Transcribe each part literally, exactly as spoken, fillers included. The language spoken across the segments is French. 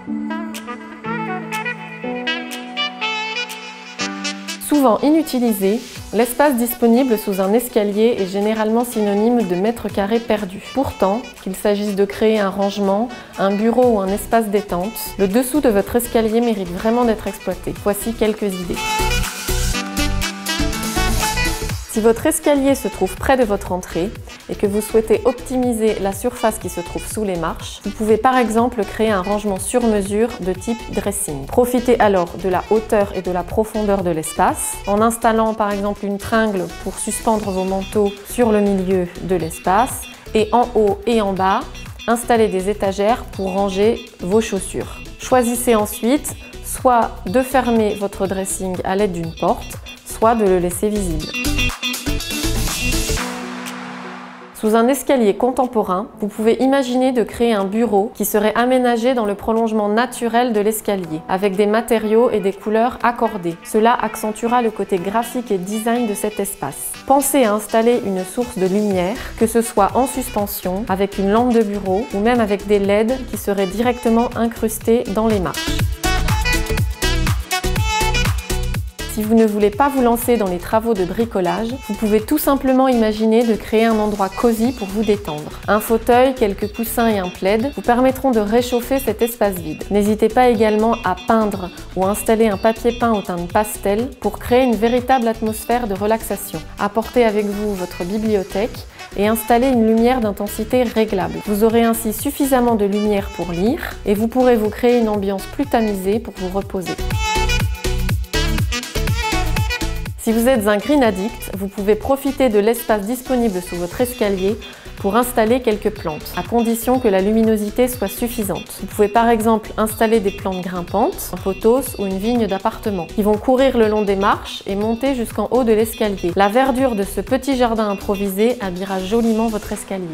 Souvent inutilisé, l'espace disponible sous un escalier est généralement synonyme de mètres carrés perdus. Pourtant, qu'il s'agisse de créer un rangement, un bureau ou un espace détente, le dessous de votre escalier mérite vraiment d'être exploité. Voici quelques idées. Si votre escalier se trouve près de votre entrée et que vous souhaitez optimiser la surface qui se trouve sous les marches, vous pouvez par exemple créer un rangement sur mesure de type dressing. Profitez alors de la hauteur et de la profondeur de l'espace en installant par exemple une tringle pour suspendre vos manteaux sur le milieu de l'espace et en haut et en bas, installez des étagères pour ranger vos chaussures. Choisissez ensuite soit de fermer votre dressing à l'aide d'une porte, soit de le laisser visible. Sous un escalier contemporain, vous pouvez imaginer de créer un bureau qui serait aménagé dans le prolongement naturel de l'escalier, avec des matériaux et des couleurs accordées. Cela accentuera le côté graphique et design de cet espace. Pensez à installer une source de lumière, que ce soit en suspension, avec une lampe de bureau ou même avec des L E D qui seraient directement incrustés dans les marches. Si vous ne voulez pas vous lancer dans les travaux de bricolage, vous pouvez tout simplement imaginer de créer un endroit cosy pour vous détendre. Un fauteuil, quelques coussins et un plaid vous permettront de réchauffer cet espace vide. N'hésitez pas également à peindre ou installer un papier peint au teint pastel pour créer une véritable atmosphère de relaxation. Apportez avec vous votre bibliothèque et installez une lumière d'intensité réglable. Vous aurez ainsi suffisamment de lumière pour lire et vous pourrez vous créer une ambiance plus tamisée pour vous reposer. Si vous êtes un green addict, vous pouvez profiter de l'espace disponible sous votre escalier pour installer quelques plantes, à condition que la luminosité soit suffisante. Vous pouvez par exemple installer des plantes grimpantes, un pothos ou une vigne d'appartement, qui vont courir le long des marches et monter jusqu'en haut de l'escalier. La verdure de ce petit jardin improvisé habillera joliment votre escalier.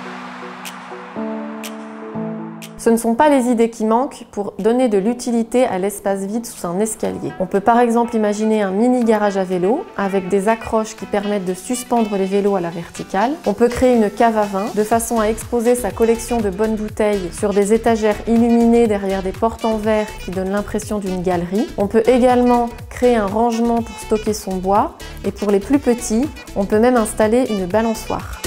Ce ne sont pas les idées qui manquent pour donner de l'utilité à l'espace vide sous un escalier. On peut par exemple imaginer un mini garage à vélo avec des accroches qui permettent de suspendre les vélos à la verticale. On peut créer une cave à vin de façon à exposer sa collection de bonnes bouteilles sur des étagères illuminées derrière des portes en verre qui donnent l'impression d'une galerie. On peut également créer un rangement pour stocker son bois et pour les plus petits, on peut même installer une balançoire.